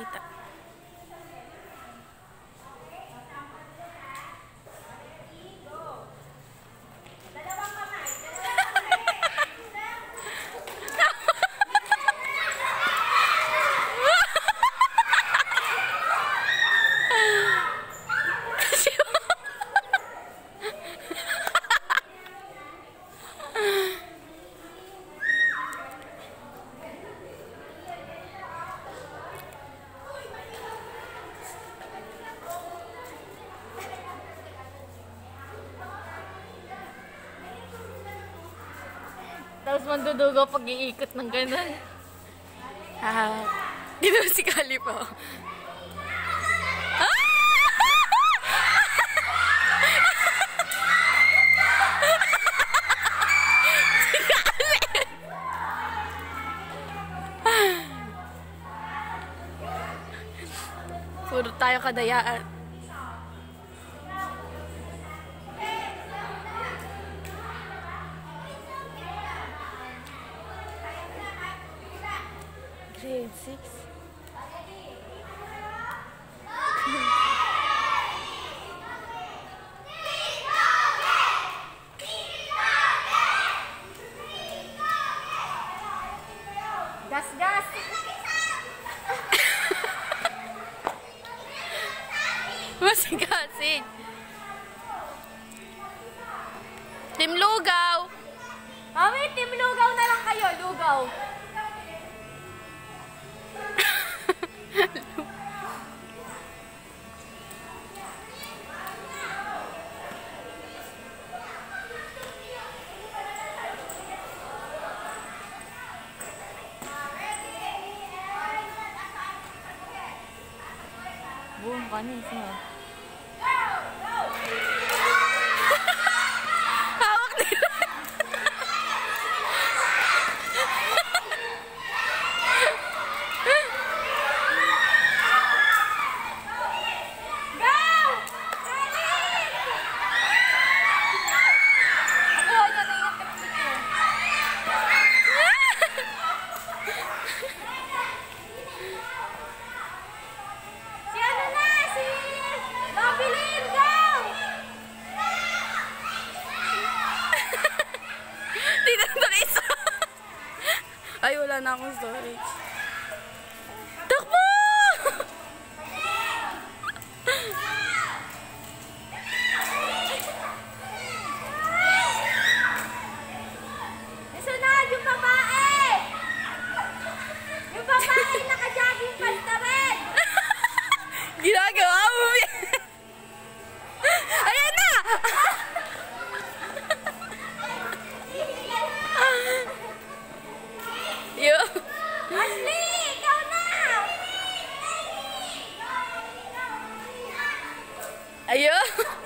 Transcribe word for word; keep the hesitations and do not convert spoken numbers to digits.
makita. Tapos mandudugo pag iikot ng gano'n. Ah, dito si Kali po. Ah! Si Kali! Puro tayo kadayaan. Grade six. Gas, gas! Masigasig! Team Lugaw! Mami, Team Lugaw na lang kayo, Lugaw! Buong kanis mo. Hawak nila. Ay, wala na akong storage. Takbo! Nasunod yung babae! Yung babae naka-jogging pants na rin! Ginagawa mo! Ayan na! Yo! Ashley! Ikaw na! Ayo!